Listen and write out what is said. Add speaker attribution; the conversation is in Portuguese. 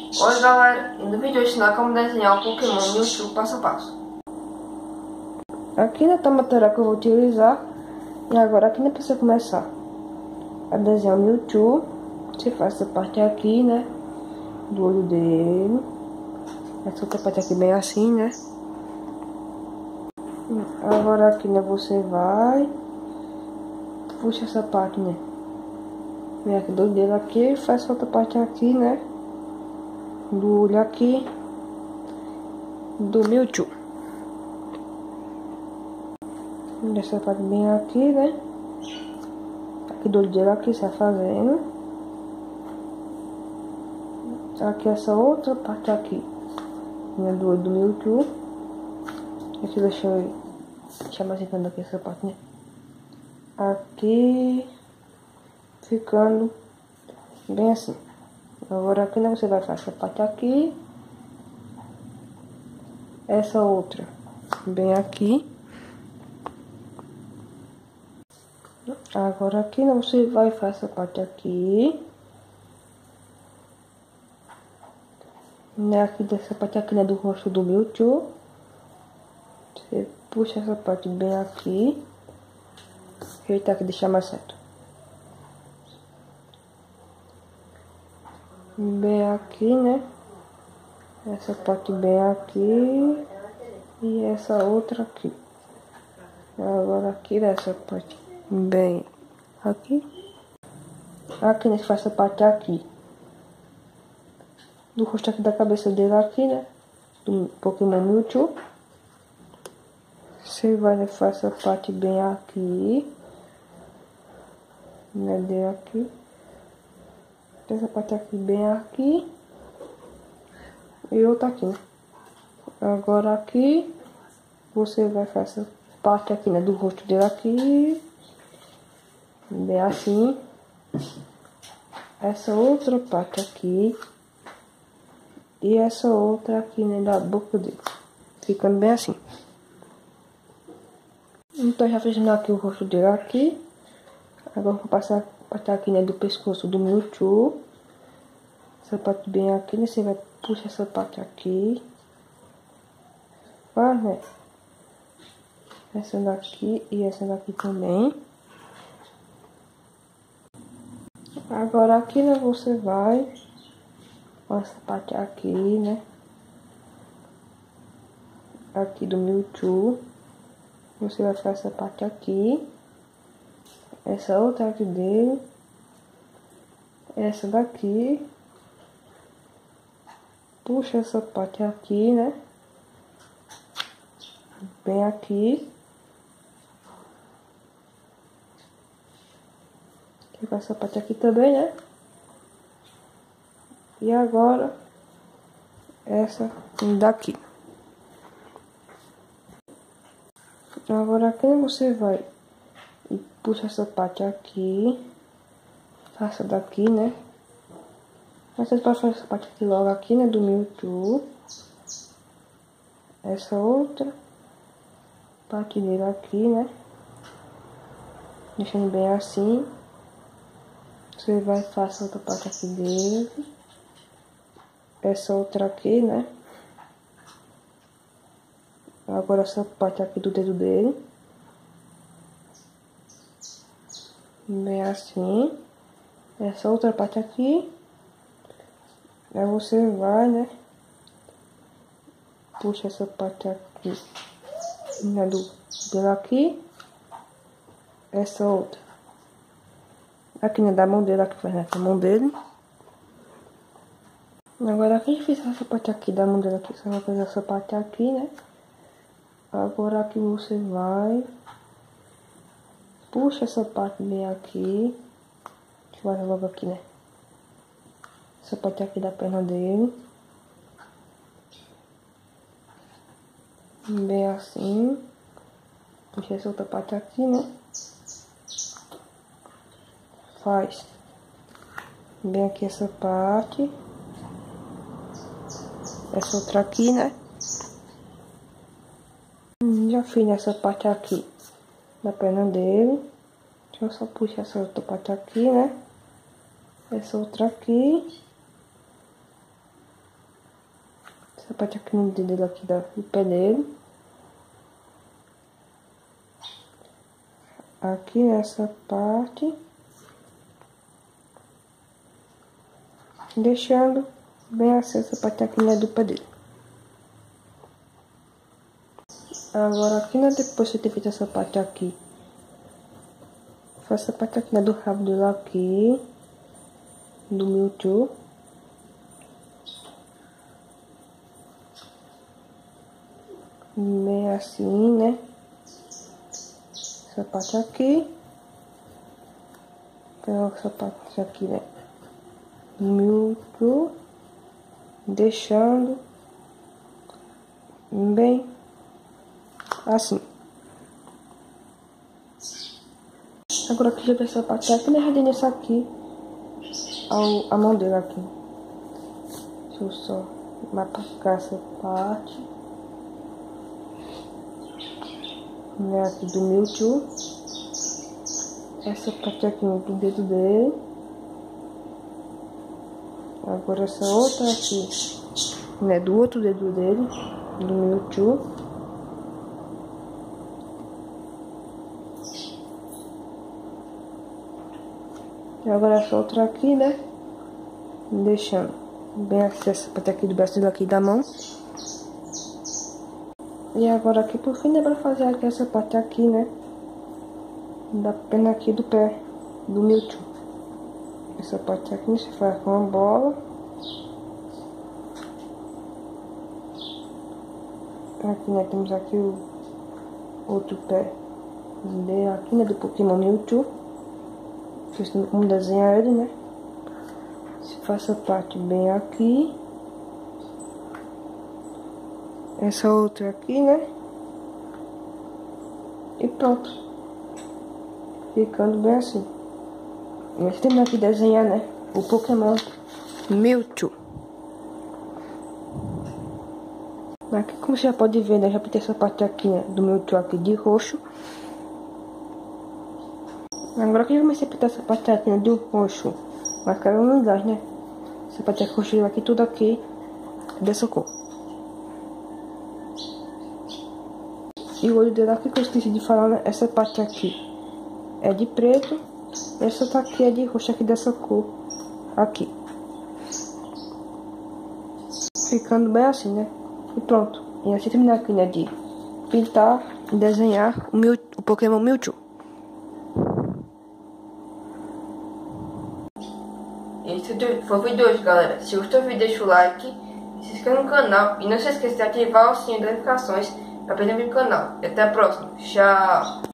Speaker 1: Oi galera, e no vídeo de hoje ensinar como desenhar o Pokémon Mewtwo passo a passo. Aqui tá a matéria que eu vou utilizar. E agora aqui pra você começar a desenhar o Mewtwo, você faz essa parte aqui, né, do olho dele. Essa outra parte aqui bem assim, né. Agora aqui, né, você vai puxa essa parte, né, vem aqui do dedo aqui e faz outra parte aqui, né, do olho aqui do Mewtwo. Essa parte bem aqui, né, aqui do olho dele aqui, você vai fazendo. Aqui essa outra parte aqui, né, do olho do Mewtwo. Aqui deixa eu deixar mais entrando aqui essa parte, né. Aqui ficando bem assim. Agora aqui, né, você vai fazer essa parte aqui, essa outra bem aqui. Agora aqui, né, você vai fazer essa parte aqui, né, aqui dessa parte aqui, né, do rosto do Mewtwo. Você puxa essa parte bem aqui, ajeitar aqui, deixar mais certo. Bem aqui, né, essa parte bem aqui e essa outra aqui. Agora aqui dessa parte bem aqui. Aqui, né, faz essa parte aqui do rosto aqui da cabeça dele aqui, né, do Pokémon Mewtwo. Você vai, né, fazer essa parte bem aqui, né, dele aqui. Essa parte aqui bem aqui e outra aqui, né. Agora aqui você vai fazer essa parte aqui, né, do rosto dele aqui, bem assim. Essa outra parte aqui e essa outra aqui, né, da boca dele, ficando bem assim. Então já fizemos aqui o rosto dele aqui. Agora vou passar a parte aqui, né, do pescoço do Mewtwo. Essa parte bem aqui, né, você vai puxar essa parte aqui, né, essa daqui e essa daqui também. Agora aqui, né, você vai com essa parte aqui, né, aqui do Mewtwo. Você vai fazer essa parte aqui, essa outra aqui dele, essa daqui, puxa essa parte aqui, né, bem aqui. E com essa parte aqui também, né. E agora essa daqui. Agora aqui você vai e puxa essa parte aqui, faça daqui, né. Você pode fazer essa parte aqui logo aqui, né, do Mewtwo. Essa outra parte dele aqui, né, deixando bem assim. Você vai fazer outra parte aqui dele, essa outra aqui, né. Agora essa parte aqui do dedo dele, bem assim. Essa outra parte aqui, aí você vai, né, puxa essa parte aqui, né, do dedo aqui, essa outra aqui, né, da mão dele aqui, né, a mão dele. Agora aqui eu fiz essa parte aqui da mão dele aqui, você vai fazer essa parte aqui, né. Agora aqui você vai puxa essa parte bem aqui, deixa eu fazer logo aqui, né, essa parte aqui da perna dele, bem assim. Puxa essa outra parte aqui, né, faz bem aqui essa parte, essa outra aqui, né. Já fiz nessa parte aqui da perna dele. Deixa eu só puxar essa outra parte aqui, né, essa outra aqui essa parte aqui no dedo aqui do pé dele. Aqui nessa parte. Deixando bem assim essa parte aqui do pé dele. Agora aqui, né, depois de ter feito essa parte aqui, faço essa parte aqui, né, do rabo dele aqui, do Mewtwo. Bem assim, né, essa parte aqui, então essa parte aqui, né, do Mewtwo, deixando bem assim. Agora aqui já vai essa parte aqui, né, já nesse aqui, a mão dele aqui. Deixa eu só marcar essa parte, né, aqui do Mewtwo. Essa parte aqui do dedo dele. Agora essa outra aqui, né, do outro dedo dele, do Mewtwo. E agora essa outra aqui, né, deixando bem assim essa parte aqui do braço dele aqui da mão. E agora aqui por fim, né, pra fazer aqui essa parte aqui, né, da perna aqui do pé do Mewtwo. Essa parte aqui se faz com uma bola. Aqui, né, temos aqui o outro pé dele aqui, né, do Pokémon Mewtwo. Vamos desenhar ele, né? Se faz essa parte bem aqui. Essa outra aqui, né? E pronto. Ficando bem assim. Nós temos aqui desenhar, né, o Pokémon Mewtwo. Aqui, como você já pode ver, né, já pintei essa parte aqui, né, do Mewtwo aqui de roxo. Agora que eu comecei a pintar essa parte aqui, né, do roxo, mas cada um lugar, né, essa parte aqui roxo aqui, tudo aqui dessa cor. E o olho dele aqui, que eu esqueci de falar, né, essa parte aqui é de preto. Essa aqui é de roxo aqui dessa cor aqui. Ficando bem assim, né? E pronto. E assim terminar aqui, né, de pintar e desenhar o Pokémon Mewtwo. Esse foi o vídeo de hoje, galera. Se gostou do vídeo, deixa o like, se inscreva no canal e não se esqueça de ativar o sininho das notificações para perder o canal. E até a próxima. Tchau!